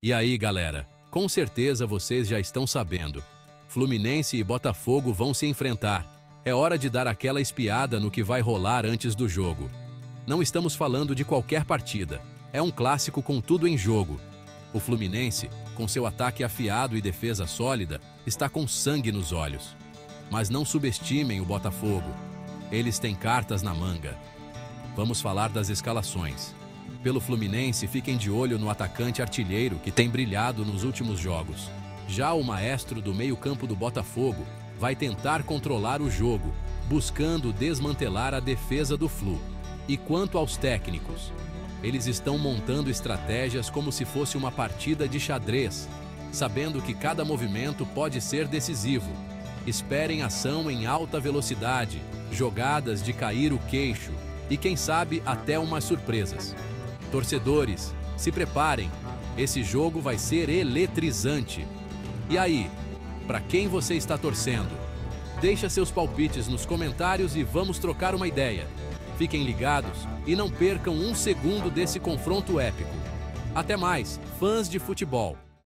E aí, galera, com certeza vocês já estão sabendo. Fluminense e Botafogo vão se enfrentar. É hora de dar aquela espiada no que vai rolar antes do jogo. Não estamos falando de qualquer partida. É um clássico com tudo em jogo. O Fluminense, com seu ataque afiado e defesa sólida, está com sangue nos olhos. Mas não subestimem o Botafogo. Eles têm cartas na manga. Vamos falar das escalações. Pelo Fluminense, fiquem de olho no atacante artilheiro que tem brilhado nos últimos jogos. Já o maestro do meio-campo do Botafogo vai tentar controlar o jogo, buscando desmantelar a defesa do Flu. E quanto aos técnicos, eles estão montando estratégias como se fosse uma partida de xadrez, sabendo que cada movimento pode ser decisivo. Esperem ação em alta velocidade, jogadas de cair o queixo e, quem sabe, até umas surpresas. Torcedores, se preparem, esse jogo vai ser eletrizante. E aí, para quem você está torcendo? Deixa seus palpites nos comentários e vamos trocar uma ideia. Fiquem ligados e não percam um segundo desse confronto épico. Até mais, fãs de futebol!